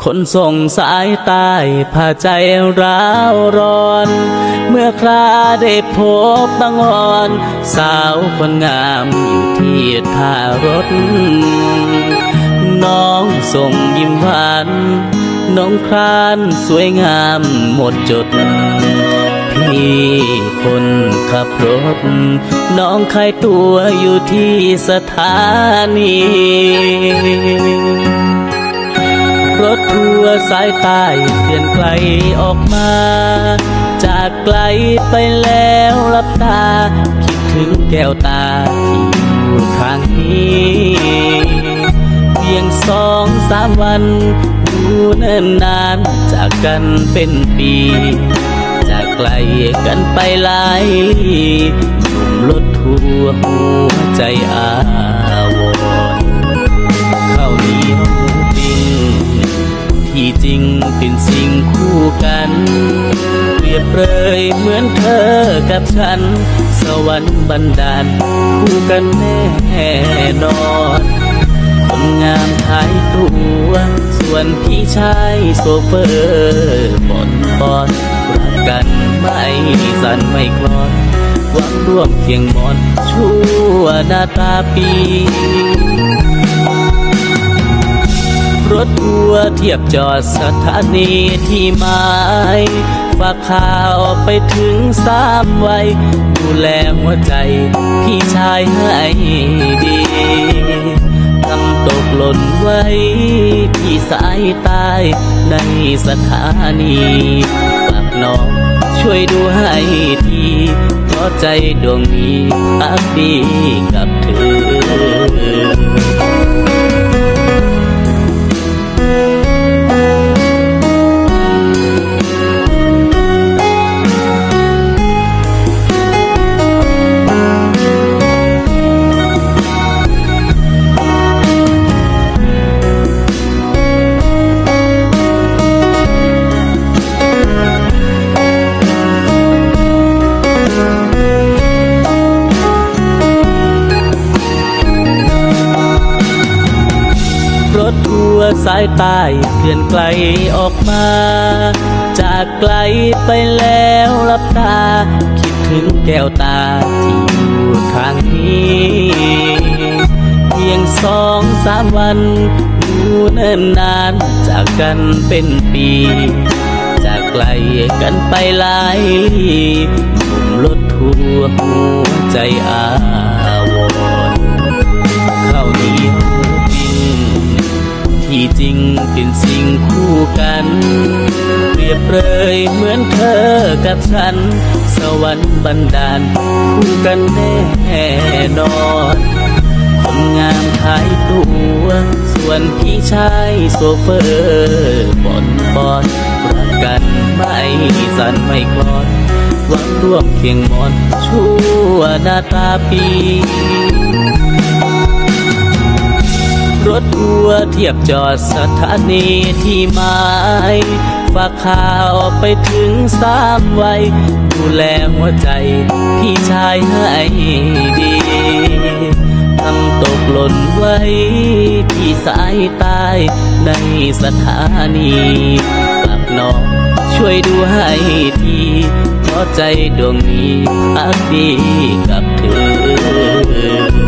คนส่งสายใต้พาใจร้าวร้อนเมื่อคราได้พบบังอ่อนสาวคนงามอยู่ที่ท่ารถน้องส่งยิ้มหวานน้องครานสวยงามหมดจดพี่คนขับรถน้องขายตัวอยู่ที่สถานีรถทัวร์สายใต้เคลื่อนไกลออกมาจากไกลไปแล้วรับตาคิดถึงแก้วตาที่อยู่ทางนี้เพียง2-3 วันอยู่เนิ่นนานจากกันเป็นปีจากไกลกันไปหลายลี้หนุ่มรถทัวร์หัวใจอาวรณ์ข้าวเหนียวหมูปิ้งที่จริงเป็นสิ่งคู่กันเปรียบเปรยเหมือนเธอกับฉันสวรรค์บันดาลคู่กันแน่นอนคนงามขายตัวส่วนพี่ชายโซเฟอร์บ่นบอนรักกันไม่สั่นไม่คลอนหวังร่วมเคียงมอนชั่วหน้าตาปีรถทัวร์เทียบจอดสถานีที่หมายฝากข่าวไปถึง3 วัยดูแลหัวใจพี่ชายให้ดีทำตกหล่นไว้ที่สายใต้ในสถานีฝากน้องช่วยดูให้ทีเพราะใจดวงนี้พักดีกับเธอรถทัวร์สายใต้เคลื่อนไกลออกมาจากไกลไปแล้วรับตาคิดถึงแก้วตาที่อยู่ทางนี้เพียง2-3 วันอยู่เนิ่นนานจากกันเป็นปีจากไกลกันไปหลายลี้หนุ่มรถทัวร์หัวใจอาวรณ์ข้าวเหนียวหมูปิ้งที่จริงเป็นสิ่งคู่กันเปรียบเปรยเหมือนเธอกับฉันสวรรค์บันดาลคู่กันแน่นอนคนงามขายตัวส่วนพี่ชายโซเฟอร์บ่นบอนรักกันไม่สั่นไม่คลอนหวังร่วมเคียงมอนชั่วหน้าตาปีรถทัวร์เทียบจอดสถานีที่หมายฝากข่าวไปถึง3 วัยดูแลหัวใจพี่ชายให้ดีทำตกหล่นไว้ที่สายใต้ในสถานีฝากน้องช่วยดูให้ทีเพราะใจดวงนี้พักดีกับเธอ